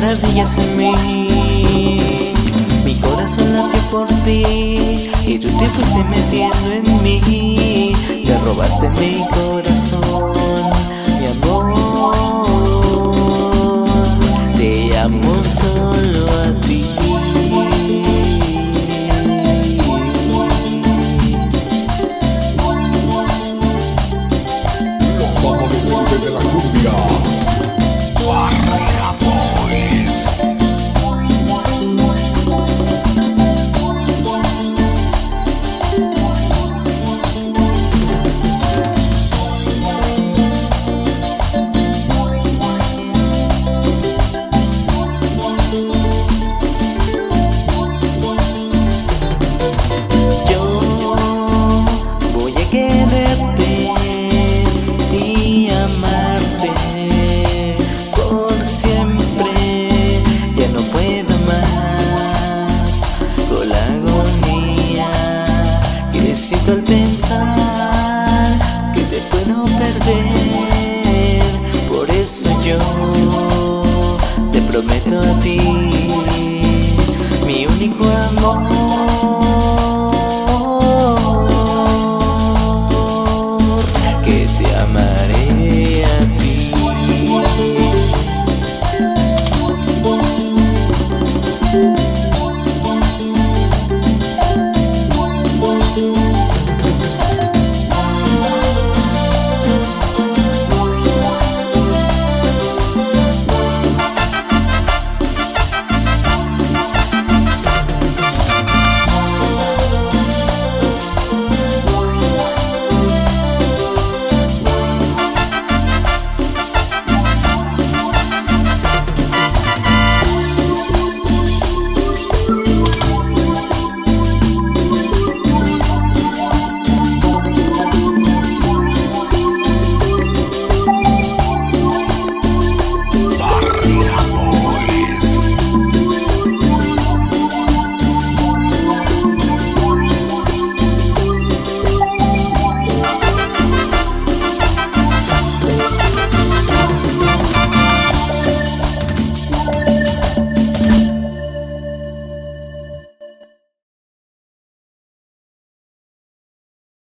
maravillas en mí. Mi corazón late por ti y tú te fuiste metiendo en mí. Te robaste mi corazón, mi amor. Te amo solo a ti. Los adolescentes de la cumbia. Barrera Boys. Siento al pensar que te puedo perder. Por eso yo te prometo a ti mi único amor.